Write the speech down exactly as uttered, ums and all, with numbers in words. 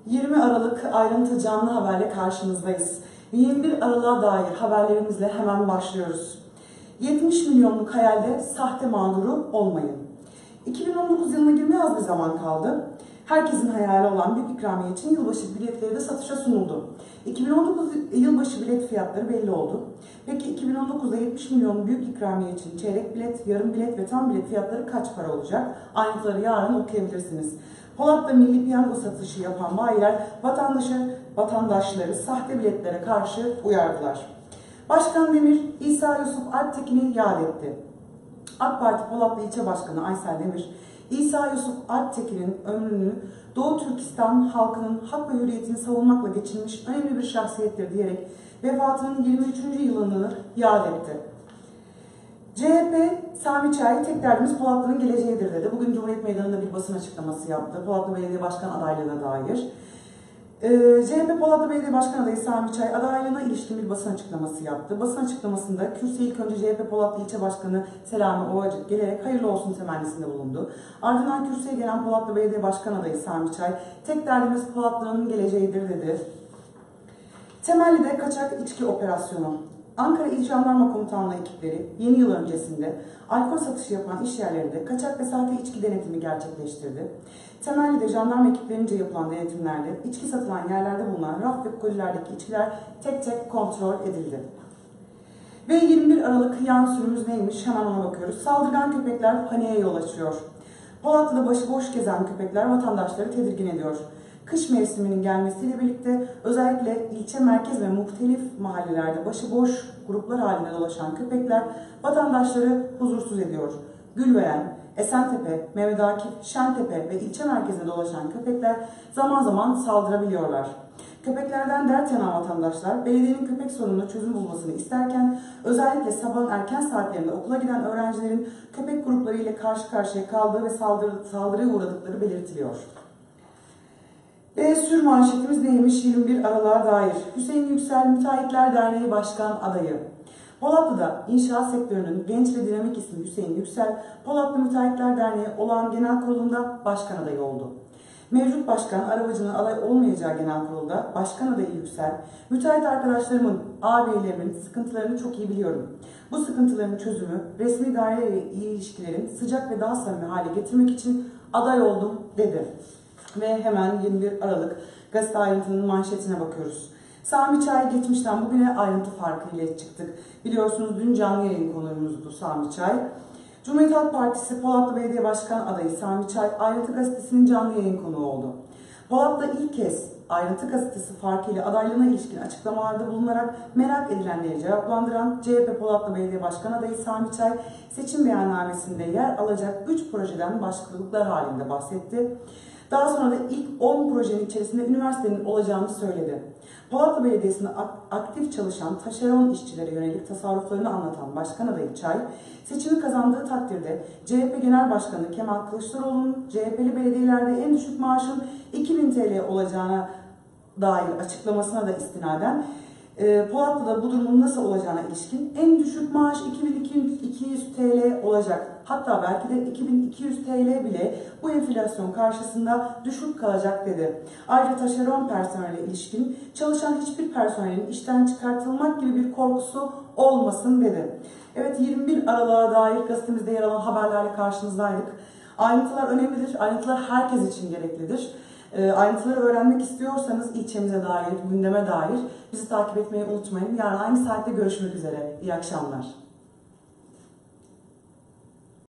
yirmi Aralık ayrıntı canlı haberle karşınızdayız. yirmi bir Aralık'a dair haberlerimizle hemen başlıyoruz. yetmiş milyonluk hayalde sahte mağduru olmayın. iki bin on dokuz yılına girmeye az bir zaman kaldı. Herkesin hayali olan büyük ikramiye için yılbaşı biletleri de satışa sunuldu. iki bin on dokuz yılbaşı bilet fiyatları belli oldu. Peki iki bin on dokuzda yetmiş milyon büyük ikramiye için çeyrek bilet, yarım bilet ve tam bilet fiyatları kaç para olacak? Ayrıntıları yarın okuyabilirsiniz. Polat'ta milli piyango satışı yapan bayiler vatandaşı, vatandaşları sahte biletlere karşı uyardılar. Başkan Demir, İsa Yusuf Alptekin'i yad etti. AK Parti Polatlı İlçe Başkanı Aysel Demir, İsa Yusuf Alptekin'in ömrünü Doğu Türkistan halkının hak ve hürriyetini savunmakla geçirmiş önemli bir şahsiyettir diyerek vefatının yirmi üçüncü yılını yad etti. C H P, Sami Çay, tek derdimiz Polatlı'nın geleceğidir dedi. Bugün Cumhuriyet Meydanı'nda bir basın açıklaması yaptı. Polatlı Belediye Başkan adaylığına dair. Ee, C H P Polatlı Belediye Başkan adayı Sami Çay adaylığına ilişkin bir basın açıklaması yaptı. Basın açıklamasında kürsüye ilk önce C H P Polatlı İlçe Başkanı Selami Ovacık gelerek hayırlı olsun temennisinde bulundu. Ardından kürsüye gelen Polatlı Belediye Başkan adayı Sami Çay, tek derdimiz Polatlı'nın geleceğidir dedi. Temelli'de kaçak içki operasyonu. Ankara İl Jandarma Komutanlığı ekipleri yeni yıl öncesinde alkol satışı yapan iş yerlerinde kaçak ve sahte içki denetimi gerçekleştirdi. Temelli'de jandarma ekiplerince yapılan denetimlerde içki satılan yerlerde bulunan raf ve kolilerdeki içkiler tek tek kontrol edildi. Ve yirmi bir Aralık yan sürümüz neymiş hemen ona bakıyoruz. Saldırgan köpekler paniğe yol açıyor. Polatlı'da başıboş gezen köpekler vatandaşları tedirgin ediyor. Kış mevsiminin gelmesiyle birlikte özellikle ilçe merkez ve muhtelif mahallelerde başıboş gruplar halinde dolaşan köpekler vatandaşları huzursuz ediyor. Gülveren, Esentepe, Mehmet Akif, Şentepe ve ilçe merkezinde dolaşan köpekler zaman zaman saldırabiliyorlar. Köpeklerden dert yanan vatandaşlar belediyenin köpek sorununa çözüm bulmasını isterken özellikle sabahın erken saatlerinde okula giden öğrencilerin köpek grupları ile karşı karşıya kaldığı ve saldırı, saldırıya uğradıkları belirtiliyor. Ve sür manşetimiz neymiş yirmi bir Aralık'a dair? Hüseyin Yüksel Müteahhitler Derneği Başkan adayı. Polatlı'da inşaat sektörünün genç ve dinamik ismi Hüseyin Yüksel, Polatlı Müteahhitler Derneği olağan genel kurulunda başkan adayı oldu. Mevcut başkan Arabacı'nın aday olmayacağı genel kurulda başkan adayı Yüksel, müteahhit arkadaşlarımın, ağabeylerimin sıkıntılarını çok iyi biliyorum. Bu sıkıntıların çözümü, resmi daire ilişkilerin sıcak ve daha samimi hale getirmek için aday oldum dedi. Ve hemen yirmi bir Aralık gazete ayrıntının manşetine bakıyoruz. Sami Çay geçmişten bugüne ayrıntı farkı ile çıktık. Biliyorsunuz dün canlı yayın konuğumuzdu Sami Çay. Cumhuriyet Halk Partisi Polatlı Belediye Başkan adayı Sami Çay Ayrıntı Gazetesi'nin canlı yayın konuğu oldu. Polat'ta ilk kez Ayrıntı Gazetesi farkıyla adaylığına ilişkin açıklamalarda bulunarak merak edilenleri cevaplandıran C H P Polatlı Belediye Başkan adayı Sami Çay seçim beyannamesinde yer alacak üç projeden başlıklar halinde bahsetti. Daha sonra da ilk on projenin içerisinde üniversitenin olacağını söyledi. Polatlı Belediyesi'nde aktif çalışan taşeron işçilere yönelik tasarruflarını anlatan Başkan adayı Çay, seçimi kazandığı takdirde C H P Genel Başkanı Kemal Kılıçdaroğlu'nun C H P'li belediyelerde en düşük maaşın iki bin T L olacağına dair açıklamasına da istinaden e, Polatlı'da bu durumun nasıl olacağına ilişkin en düşük maaş iki bin iki yüz T L olacak. Hatta belki de iki bin iki yüz T L bile bu enflasyon karşısında düşük kalacak dedi. Ayrıca taşeron personele ilişkin çalışan hiçbir personelin işten çıkartılmak gibi bir korkusu olmasın dedi. Evet, yirmi bir Aralık'a dair gazetemizde yer alan haberlerle karşınızdaydık. Ayrıntılar önemlidir. Ayrıntılar herkes için gereklidir. E, ayrıntıları öğrenmek istiyorsanız ilçemize dair, gündeme dair bizi takip etmeyi unutmayın. Yarın aynı saatte görüşmek üzere. İyi akşamlar.